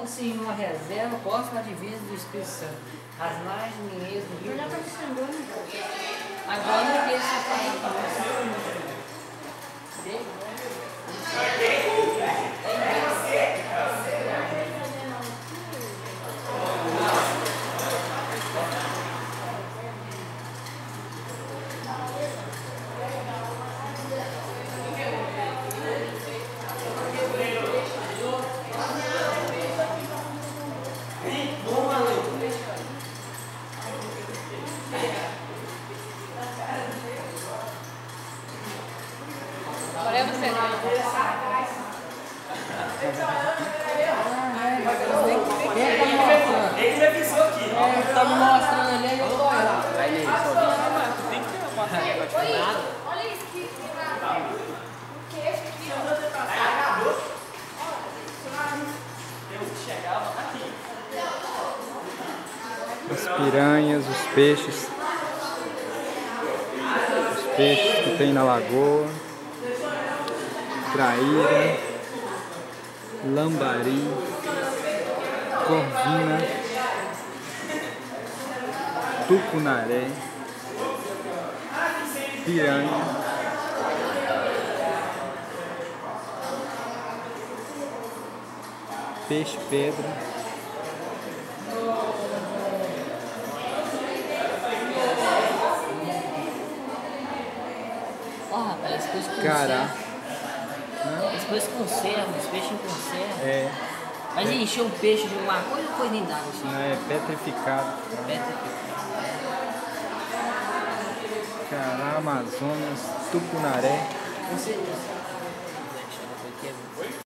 encontra-se em uma reserva próxima à divisa do Espírito Santo, as margens mineiras do Rio Doce. Agora não tem essa Agora é você. Ele já pensou aqui. Tá me mostrando ali, eu tô olhando. Aí ele só tem que ter uma pastinha pra te nada. Olha isso aqui. O queixo aqui, ó. As piranhas, os peixes que tem na lagoa, traíra, lambari, corvina, tucunaré, piranha, peixe-pedra, Ó, rapaz, esse peixe com cará. esse peixe conserva, esse peixe em conserva. É, Mas encher um peixe de uma coisa ou coisa nem dá, assim? não é petrificado. Cará, Amazonas, tucunaré. Você